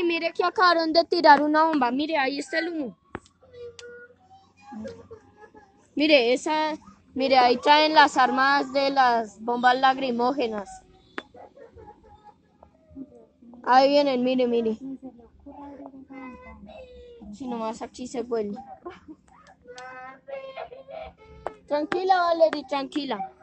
mire que acabaron de tirar una bomba. Mire, ahí está el humo. Mire, mire, ahí traen las armas de las bombas lacrimógenas. Ahí vienen, mire, mire. Si nomás aquí se vuelve. Tranquila, Valerie, tranquila.